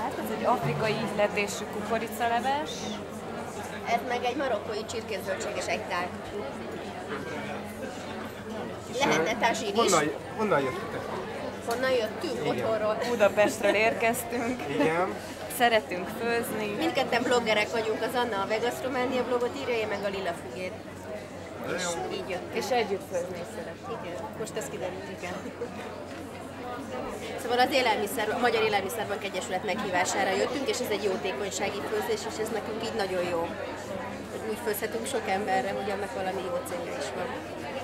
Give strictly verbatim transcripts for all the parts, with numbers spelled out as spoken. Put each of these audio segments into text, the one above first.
Hát ez egy afrikai ihletésű kukoricaleves. Ez meg egy marokkói csirkészbölcséges egytál. Lehetne tázsír is. Honnan, honnan jöttetek? Honnan jöttünk? Otthonról. Budapestről érkeztünk. Igen. Szeretünk főzni. Mindketten bloggerek vagyunk, az Anna a Vegastrománia blogot írja, én meg a Lilla Fügét. És így jött. És együtt főzni is szeret. Igen, most ez kiderült, igen. Szóval az élelmiszer, a Magyar Élelmiszerbank Egyesület meghívására jöttünk, és ez egy jótékonysági főzés, és ez nekünk így nagyon jó. Hogy úgy főzhetünk sok emberre, hogy annak valami jó célja is van.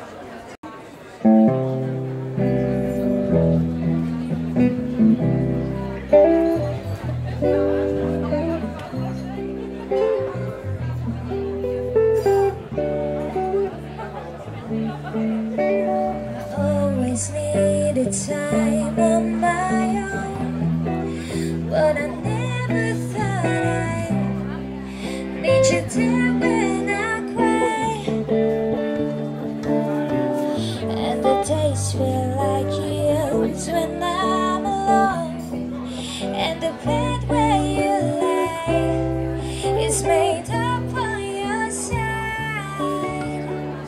Time on my own, but I never thought I'd need you there when I cry, and the days feel like years when I'm alone, and the bed where you lay is made up on your side.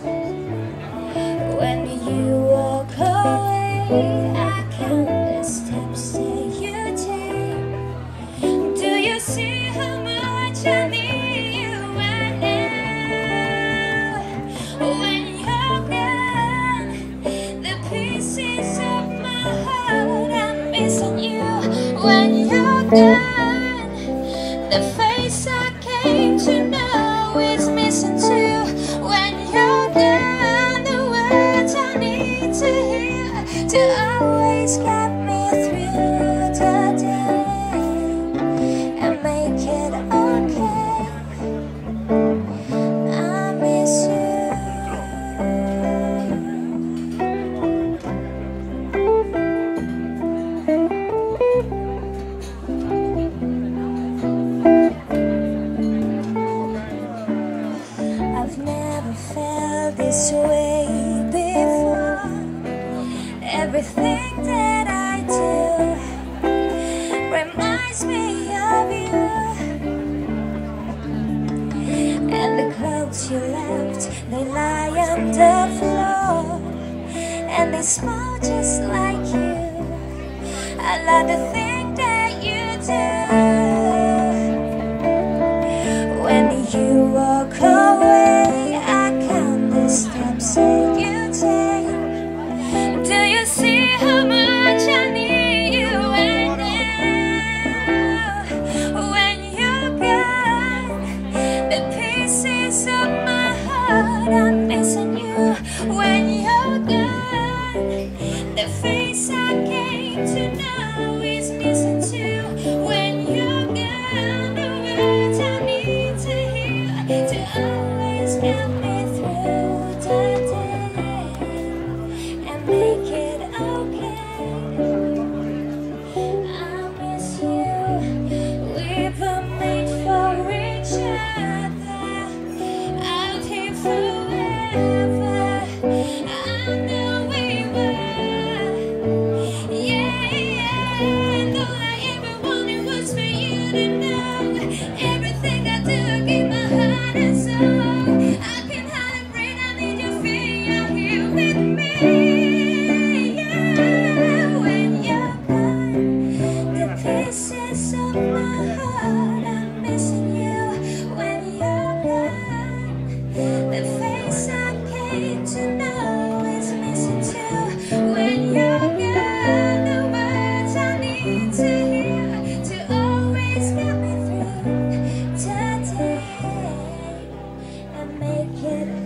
When you walk away, I count the steps that you take. Do you see how much I need you right now? When you're gone, the pieces of my heart, I'm missing you. When you're gone, the face I came to know is missing too. When you're gone, the words I need to hear to always get me through the day and make it okay. I miss you. I've never felt this way before. Everything that I do reminds me of you, and the clothes you left, they lie on the floor, and they smell just like you. I love the thing that you do. When you walk away, I count the steps that you take. Do you see how much I need you right now? When you're gone, the pieces of my heart, I'm missing you. When you're gone, the face I came to know is missing too. When you're gone, the words I need to hear to always get me through the day and make it okay. I miss you. We were made for each other, out here forever. I know we were, yeah, yeah. And all I ever wanted was for you to know everything I do, I give my heart and soul. I can hardly breathe, I need you, feel you're here with me. Yeah, when you're gone, the pieces of my heart, I'm missing you. When you're gone, the face I came to know is missing too. When you're gone, the words I need to hear to always get me through today and make it